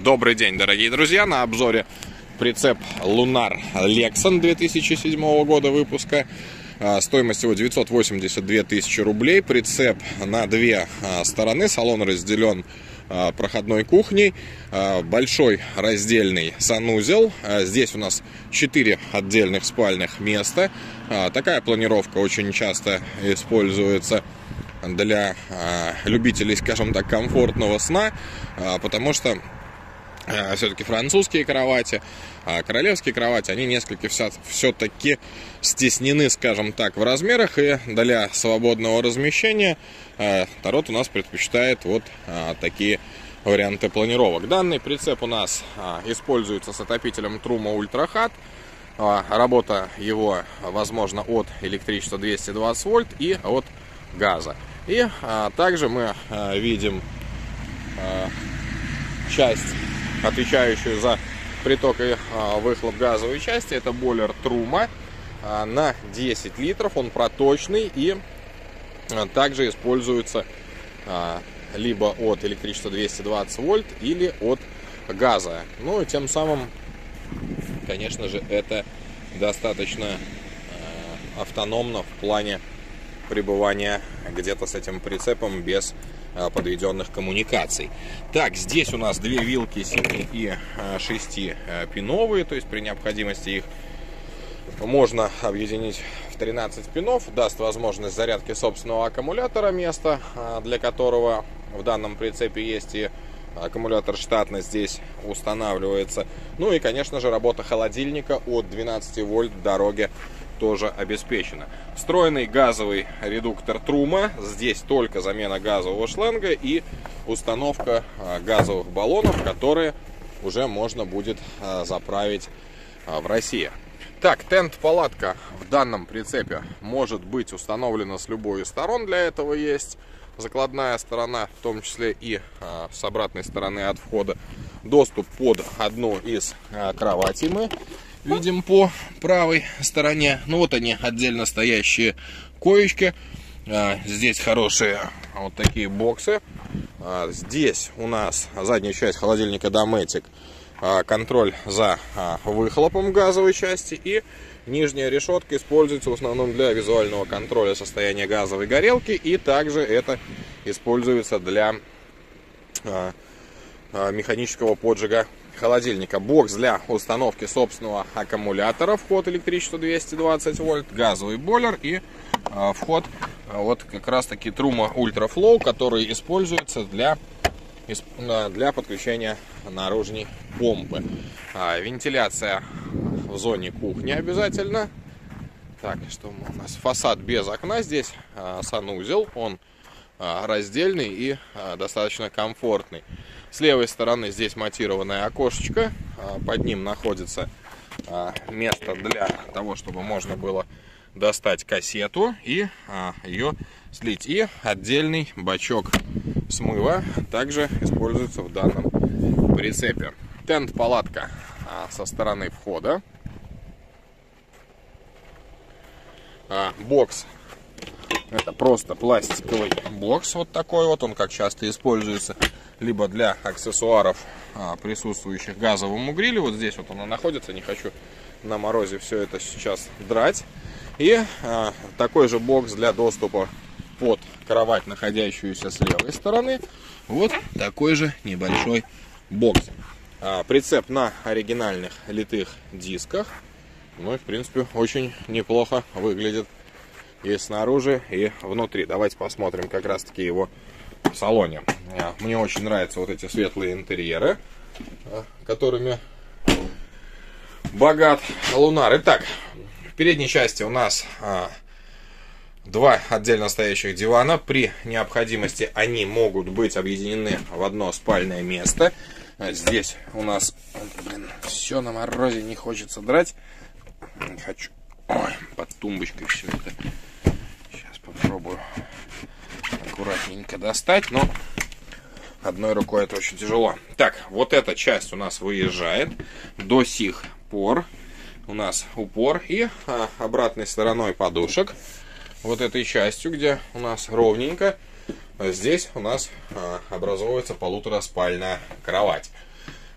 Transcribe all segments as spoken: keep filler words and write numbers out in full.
Добрый день, дорогие друзья! На обзоре прицеп Lunar Lexan две тысячи седьмого года выпуска. Стоимость его девятьсот восемьдесят две тысячи рублей. Прицеп на две стороны. Салон разделен проходной кухней. Большой раздельный санузел. Здесь у нас четыре отдельных спальных места. Такая планировка очень часто используется для любителей, скажем так, комфортного сна, потому что все-таки французские кровати, королевские кровати, они несколько все-таки стеснены, скажем так, в размерах, и для свободного размещения народ у нас предпочитает вот такие варианты планировок. Данный прицеп у нас используется с отопителем Truma Ultra Hot. Работа его возможна от электричества двести двадцать вольт и от газа. И а, также мы а, видим а, часть, отвечающую за приток и а, выхлоп газовой части. Это бойлер Truma а, на десять литров. Он проточный и а, также используется а, либо от электричества двести двадцать вольт или от газа. Ну и тем самым, конечно же, это достаточно а, автономно в плане пребывания где-то с этим прицепом без а, подведенных коммуникаций. Так, здесь у нас две вилки семи и шести пиновые, то есть при необходимости их можно объединить в тринадцать пинов. Даст возможность зарядки собственного аккумулятора, место а, для которого в данном прицепе есть, и аккумулятор штатно здесь устанавливается. Ну и, конечно же, работа холодильника от двенадцати вольт в дороге тоже обеспечена. Встроенный газовый редуктор Truma. Здесь только замена газового шланга и установка газовых баллонов, которые уже можно будет заправить в России. Так, тент-палатка в данном прицепе может быть установлена с любой из сторон. Для этого есть закладная сторона, в том числе и а, с обратной стороны от входа. Доступ под одну из а, кроватей мы видим по правой стороне. Ну вот они, отдельно стоящие коечки. А, здесь хорошие вот такие боксы. А, здесь у нас задняя часть холодильника Dometic. А, контроль за а, выхлопом газовой части, и нижняя решетка используется в основном для визуального контроля состояния газовой горелки, и также это используется для а, а, механического поджига холодильника. Бокс для установки собственного аккумулятора, вход электричества двести двадцать вольт, газовый бойлер и а, вход а, вот как раз таки Truma Ultra Flow, который используется для, для подключения наружной помпы. А, вентиляция в зоне кухни обязательно. Так, что у нас? Фасад без окна. Здесь а, санузел. Он а, раздельный и а, достаточно комфортный. С левой стороны здесь монтированное окошечко. А, под ним находится а, место для того, чтобы можно было достать кассету и а, ее слить. И отдельный бачок смыва также используется в данном прицепе. Тент-палатка а, со стороны входа. А, бокс. Это просто пластиковый бокс. Вот такой вот. Он как часто используется либо для аксессуаров, а, присутствующих к газовому грилю. Вот здесь вот оно находится. Не хочу на морозе все это сейчас драть. И а, такой же бокс для доступа под кровать, находящуюся с левой стороны. Вот такой же небольшой бокс. А, прицеп на оригинальных литых дисках. Ну и в принципе очень неплохо выглядит и снаружи, и внутри. Давайте посмотрим как раз таки его в салоне. А, мне очень нравятся вот эти светлые интерьеры, а, которыми богат Lunar. Итак, в передней части у нас а, два отдельно стоящих дивана. При необходимости они могут быть объединены в одно спальное место. Здесь у нас, блин, все на морозе, не хочется драть. Не хочу. Ой, под тумбочкой все это. Сейчас попробую аккуратненько достать, но одной рукой это очень тяжело. Так, вот эта часть у нас выезжает. До сих пор у нас упор, и а, обратной стороной подушек, вот этой частью, где у нас ровненько, здесь у нас а, образовывается полутораспальная кровать.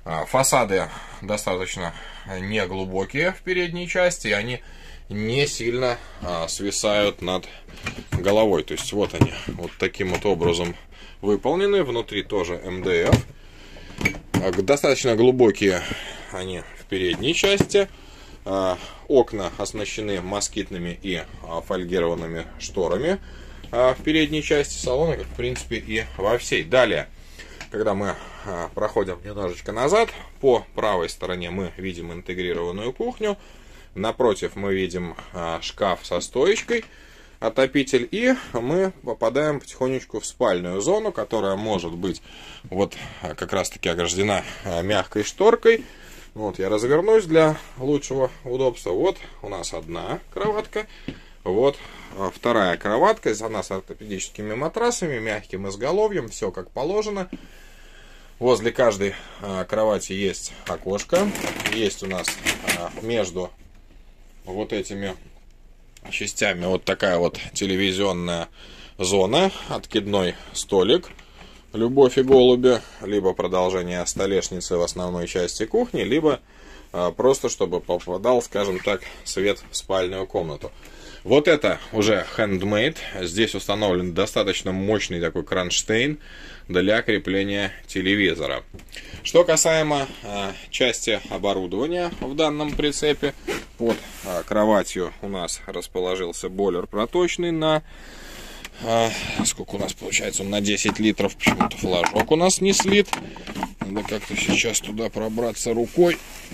Фасады достаточно неглубокие в передней части, и они не сильно а, свисают над головой. То есть вот они вот таким вот образом выполнены. Внутри тоже эм дэ эф. А, достаточно глубокие они в передней части. А, окна оснащены москитными и а, фольгированными шторами а, в передней части салона, как в принципе и во всей. Далее, когда мы а, проходим немножечко назад, по правой стороне мы видим интегрированную кухню. Напротив мы видим а, шкаф со стоечкой, отопитель, и мы попадаем потихонечку в спальную зону, которая может быть вот а, как раз таки ограждена а, мягкой шторкой. Вот я развернусь для лучшего удобства. Вот у нас одна кроватка, вот а, вторая кроватка, она с ортопедическими матрасами, мягким изголовьем, все как положено. Возле каждой а, кровати есть окошко, есть у нас а, между вот этими частями вот такая вот телевизионная зона, откидной столик, любовь и голуби, либо продолжение столешницы в основной части кухни, либо а, просто чтобы попадал, скажем так, свет в спальную комнату. Вот это уже handmade. Здесь установлен достаточно мощный такой кронштейн для крепления телевизора. Что касаемо а, части оборудования в данном прицепе, под а, кроватью у нас расположился бойлер проточный на а, сколько у нас получается, он на десять литров. Почему-то флажок у нас не слит. Надо как-то сейчас туда пробраться рукой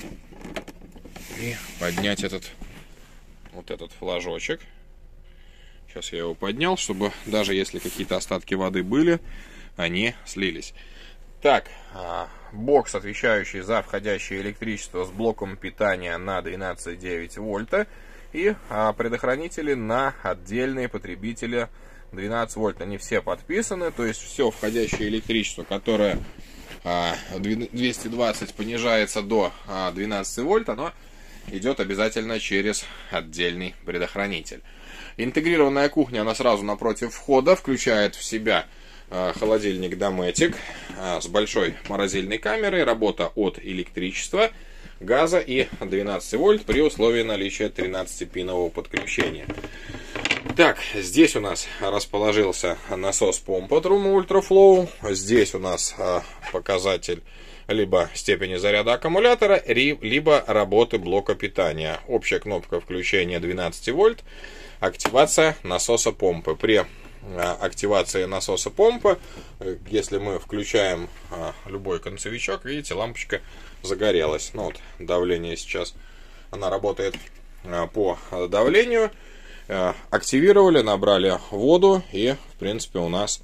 и поднять этот вот этот флажочек. Сейчас я его поднял, чтобы даже если какие-то остатки воды были, они слились. Так, бокс, отвечающий за входящее электричество с блоком питания на двенадцать целых девять десятых вольта, и предохранители на отдельные потребители двенадцать вольт. Они все подписаны, то есть все входящее электричество, которое двести двадцать понижается до двенадцати вольт, оно идет обязательно через отдельный предохранитель. Интегрированная кухня, она сразу напротив входа, включает в себя холодильник Dometic с большой морозильной камерой, работа от электричества, газа и двенадцати вольт при условии наличия тринадцатипинового подключения. Так, здесь у нас расположился насос-помпа Truma Ultraflow. Здесь у нас показатель либо степени заряда аккумулятора, либо работы блока питания. Общая кнопка включения двенадцать вольт, активация насоса помпы. При активации насоса помпы, если мы включаем любой концевичок, видите, лампочка загорелась. Ну вот, давление сейчас, она работает по давлению. Активировали, набрали воду, и в принципе у нас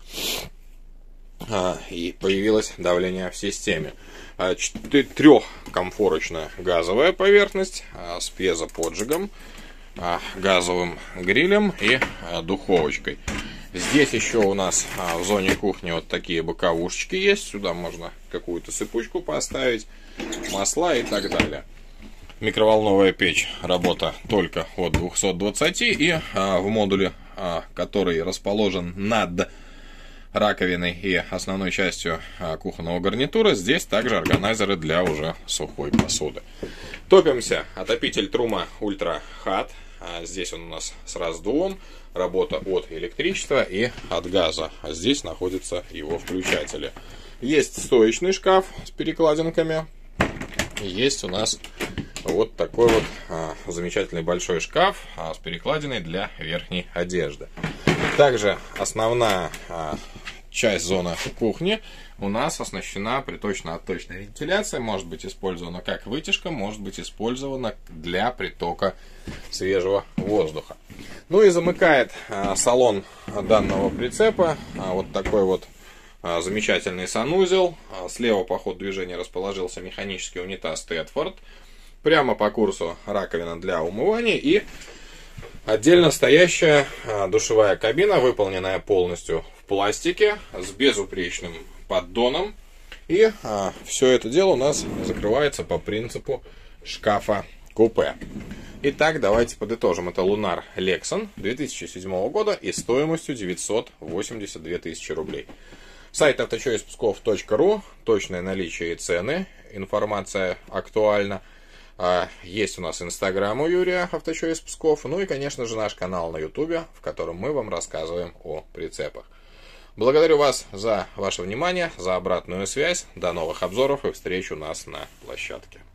и появилось давление в системе. Трехкомфорочная газовая поверхность с пьезоподжигом, газовым грилем и духовочкой. Здесь еще у нас в зоне кухни вот такие боковушечки есть. Сюда можно какую-то сыпучку поставить, масла и так далее. Микроволновая печь, работа только от двухсот двадцати, и в модуле, который расположен над раковиной и основной частью кухонного гарнитура, здесь также органайзеры для уже сухой посуды. Топимся. Отопитель Truma Ultra Hot. Здесь он у нас с раздувом. Работа от электричества и от газа. А здесь находятся его включатели. Есть стоечный шкаф с перекладинками. Есть у нас вот такой вот а, замечательный большой шкаф а, с перекладиной для верхней одежды. Также основная а, часть зоны кухни у нас оснащена приточно-отточной вентиляцией. Может быть использована как вытяжка, может быть использована для притока свежего воздуха. Ну и замыкает а, салон данного прицепа а, вот такой вот а, замечательный санузел. А, слева по ходу движения расположился механический унитаз Тедфорд. Прямо по курсу раковина для умывания и отдельно стоящая душевая кабина, выполненная полностью в пластике с безупречным поддоном. И а, все это дело у нас закрывается по принципу шкафа-купе. Итак, давайте подытожим. Это Lunar Lexan две тысячи седьмого года и стоимостью девятьсот восемьдесят две тысячи рублей. Сайт авточойс псков точка ру, точное наличие и цены, информация актуальна. Есть у нас инстаграм у Юрия авточойс Псков, ну и, конечно же, наш канал на ютубе, в котором мы вам рассказываем о прицепах. Благодарю вас за ваше внимание, за обратную связь. До новых обзоров и встреч у нас на площадке.